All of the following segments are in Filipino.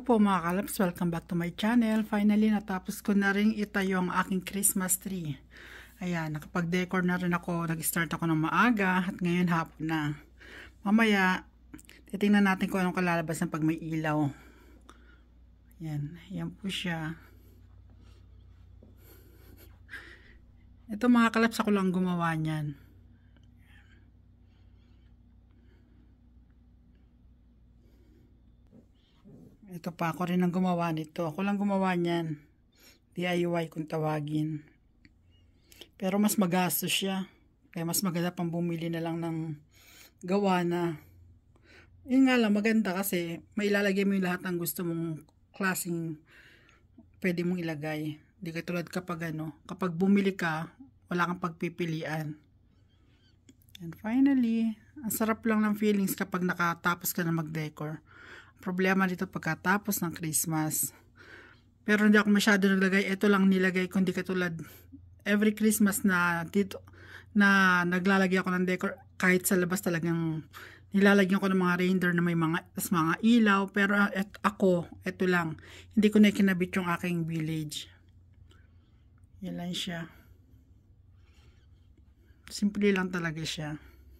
po mga kalaps, welcome back to my channel. Finally, natapos ko na rin itayo ang aking Christmas tree. Ayan, nakapag-decor na rin ako. Nag-start ako ng maaga at ngayon hapon na. Mamaya, titingnan natin kung anong kalalabas ng pag may ilaw. Ayan, ayan po siya. Ito mga kalaps, ako lang gumawa niyan. Ito pa, ako rin ang gumawa nito. Ako lang gumawa niyan. DIY kung tawagin. Pero mas magastos siya. Kaya mas maganda pang bumili na lang ng gawa na. Yun nga lang, maganda kasi mailalagay mo yung lahat ng gusto mong klaseng pwede mong ilagay. Di katulad kapag kapag bumili ka, wala kang pagpipilian. And finally, ang sarap lang ng feelings kapag nakatapos ka na mag-decor. Problema dito pagkatapos ng Christmas. Pero hindi ako masyado naglagay. Ito lang nilagay ko, hindi katulad every Christmas na dito na naglalagay ako ng decor. Kahit sa labas talagang nilalagyan ko ng mga reindeer na may mga ilaw. Pero ako, ito lang. Hindi ko na kinabit yung aking village. Yan lang siya. Simple lang talaga siya.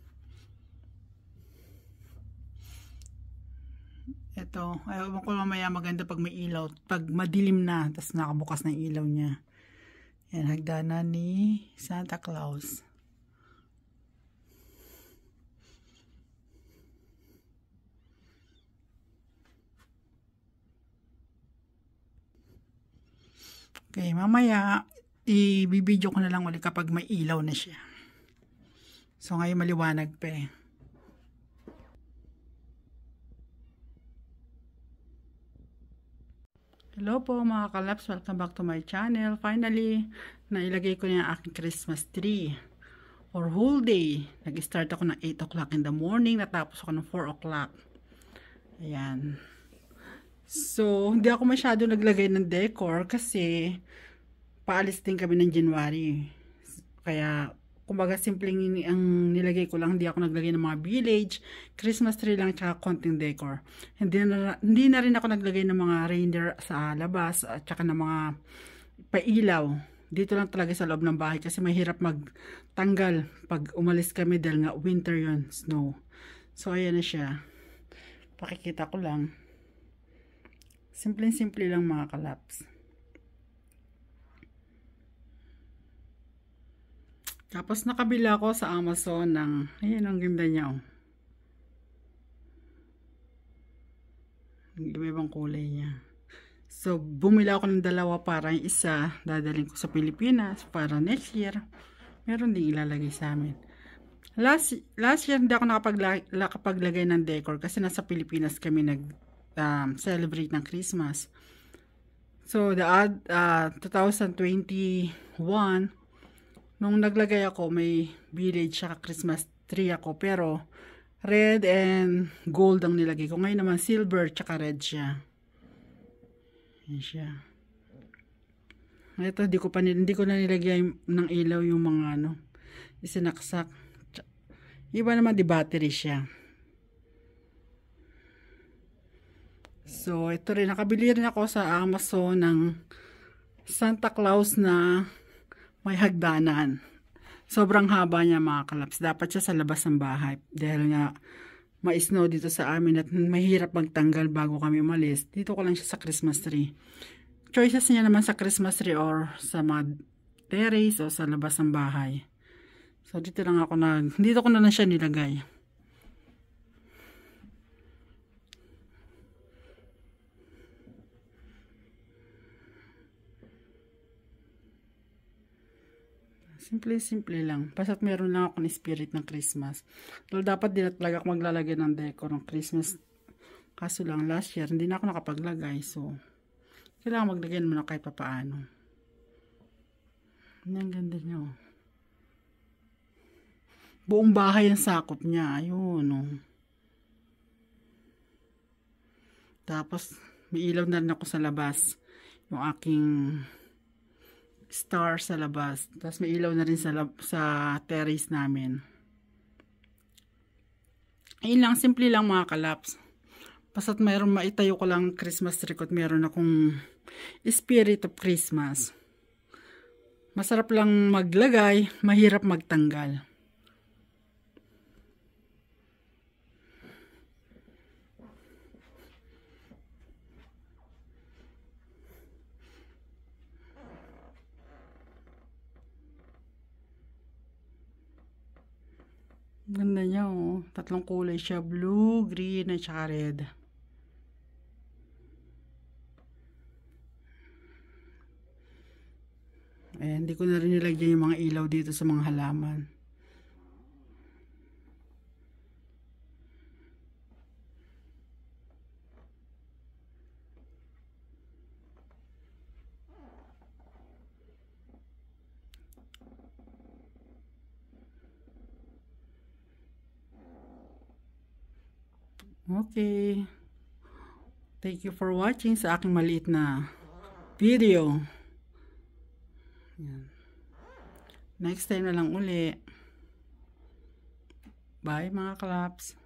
Ito, ayaw ko mamaya maganda pag may ilaw. Pag madilim na, tapos nakabukas ng ilaw niya. Yan, hagdanan ni Santa Claus. Okay, mamaya, i-video ko na lang ulit kapag may ilaw na siya. So, ngayon maliwanag pa eh. Hello po mga kalaps, welcome back to my channel. Finally, nailagay ko na yung aking Christmas tree. For whole day, nag-start ako ng 8 o'clock in the morning, natapos ako ng 4 o'clock. Ayan. So, hindi ako masyado naglagay ng decor kasi paalis din kami ng January. Kaya, kumbaga simpleng ang nilagay ko lang, hindi ako naglagay ng mga village, Christmas tree lang, tsaka konting decor. Hindi na rin ako naglagay ng mga reindeer sa labas, at tsaka ng mga pailaw. Dito lang talaga sa loob ng bahay kasi mahirap magtanggal pag umalis kami dahil nga winter yun, snow. So, ayan na siya. Pakikita ko lang. Simple lang mga kalaps. Tapos nakabila ko sa Amazon ng, ayan ang ganda niya oh. Ang iba-ibang kulay niya. So, bumila ako ng dalawa para yung isa, dadalhin ko sa Pilipinas para next year. Meron din ilalagay sa amin. Last year hindi ako nakapaglagay ng decor kasi nasa Pilipinas kami nag-celebrate ng Christmas. So, 2021, nung naglagay ako, may village saka Christmas tree ako. Pero, red and gold ang nilagay ko. Ngayon naman, silver tsaka red siya. Yan siya. Ito, hindi ko na nilagay ng ilaw yung mga isinaksak. Iba naman, di battery siya. So, ito rin. Nakabili rin ako sa Amazon ng Santa Claus na may hagdanan. Sobrang haba niya mga kalaps. Dapat siya sa labas ng bahay. Dahil nga ma-snow dito sa amin at mahirap magtanggal bago kami umalis. Dito ko lang siya sa Christmas tree. Choices niya naman sa Christmas tree or sa mga terrace o sa labas ng bahay. So dito lang ako dito ko na lang siya nilagay. Simple lang. Basta't meron lang ako ng spirit ng Christmas. So, dapat din at talaga ako maglalagay ng decor ng Christmas. Kaso lang, last year, hindi na ako nakapaglagay. So, kailangan maglagay naman kahit papaano. Ang ganda niya. Buong bahay ang sakop niya. Ayun, oh. Tapos, may ilaw na rin ako sa labas. Yung aking star sa labas. Tapos may ilaw na rin sa terrace namin. Ayun lang, simple lang mga kalaps. Basta't mayroon maitayo ko lang Christmas tree ko at mayroon akong spirit of Christmas. Masarap lang maglagay, mahirap magtanggal. Ganda niya oh. Tatlong kulay siya. Blue, green, at saka red. Ayan, hindi ko na rin nilagyan yung mga ilaw dito sa mga halaman. Okay. Thank you for watching sa aking maliit na video. Yan. Next time na lang uli. Bye mga claps.